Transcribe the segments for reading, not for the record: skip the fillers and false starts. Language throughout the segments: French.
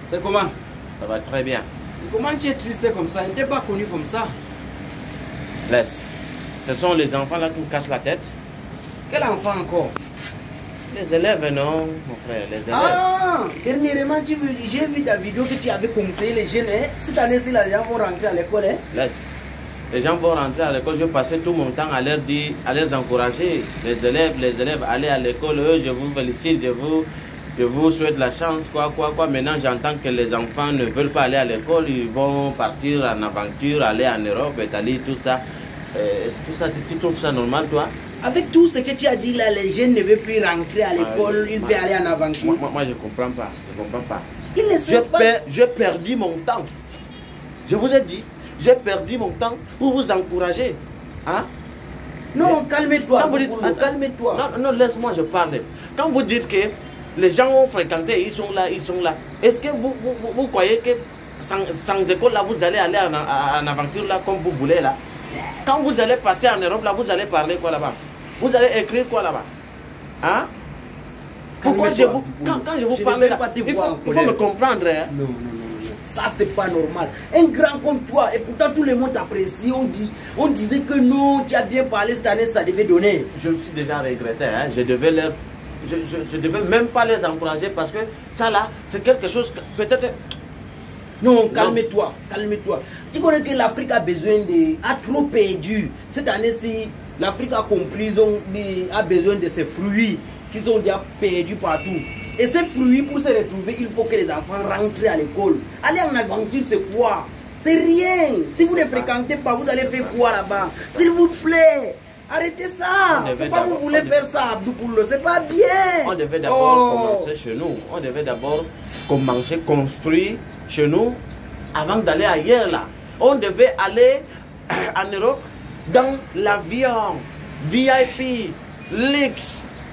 C'est comment? Ça va très bien. Comment tu es triste comme ça? Il n'était pas connu comme ça. Laisse. Ce sont les enfants là qui me cassent la tête. Quel enfant encore? Les élèves, non, mon frère, les élèves. Ah, dernièrement, j'ai vu la vidéo que tu avais conseillé les jeunes. Hein? Cette année-ci, les gens vont rentrer à l'école. Hein? Laisse. Les gens vont rentrer à l'école. Je passais tout mon temps à leur dire, à les encourager. Les élèves, allez à l'école. Eux, je vous félicite, je vous souhaite la chance, quoi. Maintenant, j'entends que les enfants ne veulent pas aller à l'école. Ils vont partir en aventure, aller en Europe, Italie, tout ça. Tout ça, tu trouves ça normal, toi? Avec tout ce que tu as dit là, les jeunes ne veulent plus rentrer à l'école, ils veulent aller en aventure. Moi, je ne comprends pas. Je comprends pas. J'ai perdu mon temps. Je vous ai dit, j'ai perdu mon temps pour vous encourager. Hein? Non, calme-toi. Calme-toi. Non, laisse-moi, je parle. Quand vous dites que les gens ont fréquenté, ils sont là. Est-ce que vous croyez que sans école, là, vous allez aller en aventure, là, comme vous voulez, là? Quand vous allez passer en Europe, là, vous allez parler quoi là-bas? Vous allez écrire quoi là-bas? Hein? Pourquoi quand je vous parle là, il faut me comprendre. Hein? Non. Ça, c'est pas normal. Un grand comme toi, et pourtant tout le monde t'apprécie. On disait que non, tu as bien parlé cette année, ça devait donner. Je me suis déjà regretté. Hein? Je devais même pas les encourager parce que ça là, c'est quelque chose que peut-être... Non, calme-toi. Tu connais que l'Afrique a trop perdu. Cette année-ci, l'Afrique a compris, a besoin de ces fruits qui sont déjà perdus partout. Et ces fruits, pour se retrouver, il faut que les enfants rentrent à l'école. Aller en aventure, c'est quoi? C'est rien. Si vous ne fréquentez pas, vous allez faire quoi là-bas? S'il vous plaît, arrêtez ça. Pourquoi vous voulez faire ça, Abdou Poulo? C'est pas bien. On devait d'abord commencer chez nous. On devait d'abord construire chez nous avant d'aller ailleurs là. On devait aller en Europe dans l'avion, VIP, luxe.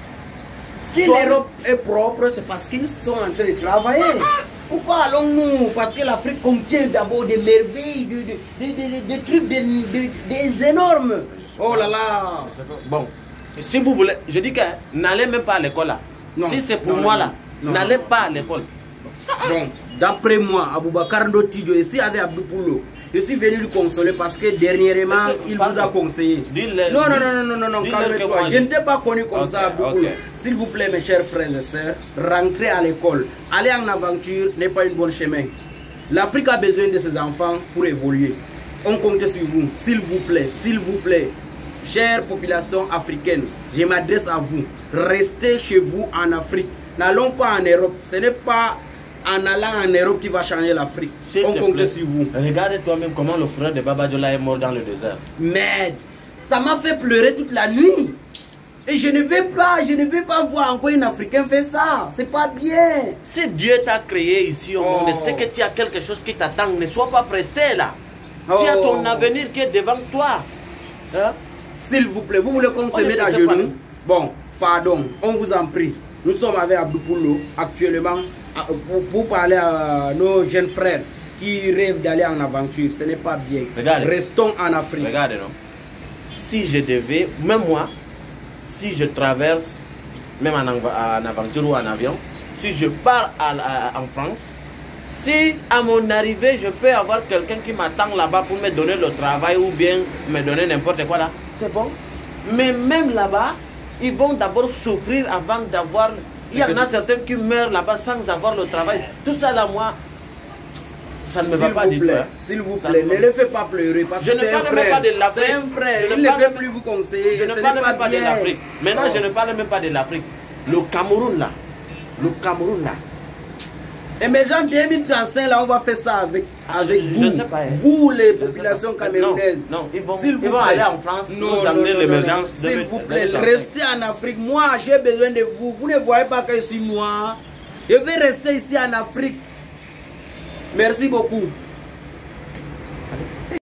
Si l'Europe est propre, c'est parce qu'ils sont en train de travailler. Pourquoi allons-nous? Parce que l'Afrique contient d'abord des merveilles, des trucs des énormes. Oh là là. Bon, si vous voulez, je dis que n'allez même pas à l'école là. Si c'est pour moi là, n'allez pas à l'école. Bon, d'après moi, Aboubacar Ndotidjo, ici avec Abdou Poulo, je suis venu lui consoler parce que dernièrement, il vous a conseillé. Non, calme-toi. Je ne t'ai pas connu comme ça, Abdou Poulo. S'il vous plaît, mes chers frères et sœurs, rentrez à l'école. Aller en aventure n'est pas une bonne chemin. L'Afrique a besoin de ses enfants pour évoluer. On compte sur vous, s'il vous plaît. Chère population africaine, je m'adresse à vous. Restez chez vous en Afrique. N'allons pas en Europe. Ce n'est pas en allant en Europe qui va changer l'Afrique. On compte sur vous. Regarde toi-même comment le frère de Baba Diola est mort dans le désert. Merde, ça m'a fait pleurer toute la nuit. Et je ne vais pas voir encore un Africain faire ça. C'est pas bien. Si Dieu t'a créé ici au monde, c'est que tu as quelque chose qui t'attend. Ne sois pas pressé là. Tu as ton avenir qui est devant toi. Hein? S'il vous plaît, vous voulez qu'on se mette à genoux? Bon, pardon, on vous en prie. Nous sommes avec Abdou Poulo actuellement pour parler à nos jeunes frères qui rêvent d'aller en aventure. Ce n'est pas bien. Regardez. Restons en Afrique. Regardez, non? Si je devais, même moi, si je traverse, même en aventure ou en avion, si je pars en France, si à mon arrivée, je peux avoir quelqu'un qui m'attend là-bas pour me donner le travail ou bien me donner n'importe quoi là, c'est bon. Mais même là-bas, ils vont d'abord souffrir avant d'avoir... Il y en a certains qui meurent là-bas sans avoir le travail. Tout ça là, moi, ça ne me va pas du tout. S'il vous plaît, ne le faites pas pleurer parce que c'est un frère. C'est un frère, il ne peut plus vous conseiller. Je ne parle même pas de l'Afrique. Maintenant, je ne parle même pas de l'Afrique. Le Cameroun là. Émergent 2035, là, on va faire ça avec vous. Je sais pas, hein. Vous, les populations camerounaises. Non, ils vont aller en France. Non, l'émergence. S'il vous plaît, restez en Afrique. Moi, j'ai besoin de vous. Vous ne voyez pas que je suis noir. Je vais rester ici en Afrique. Merci beaucoup.